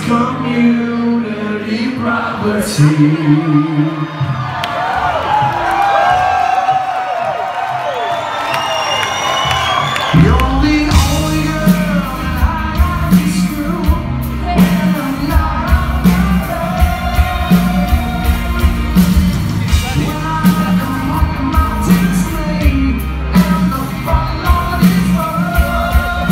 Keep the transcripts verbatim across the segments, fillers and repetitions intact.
community property. You're the only girl that I can screw when I'm not around. When I come home, my teeth clean and the front lawn is full.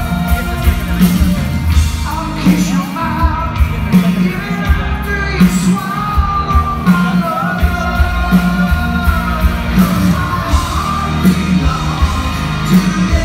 I'll kiss your mouth even after you swallow my love. 'Cause my heart belongs to you.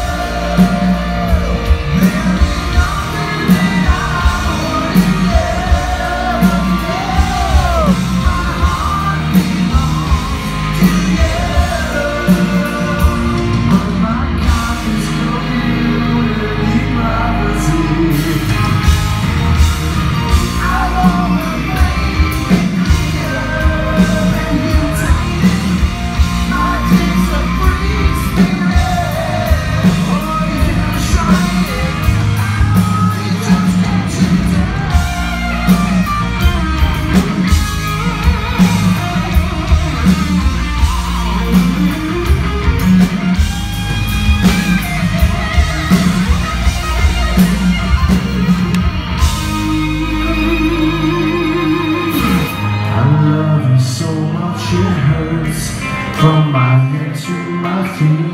It hurts from my head to my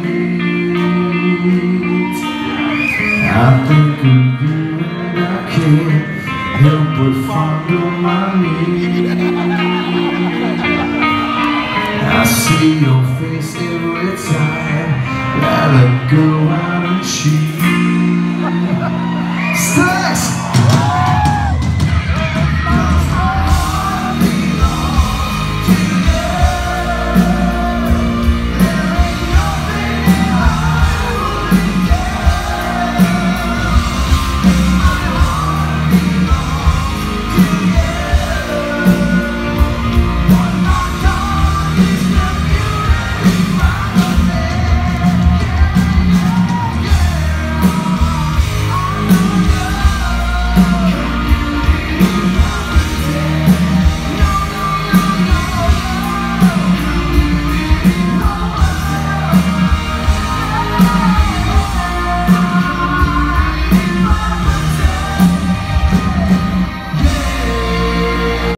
feet. I think of you and I can't help but fondle my knees. I see your face every time that I go out and cheat.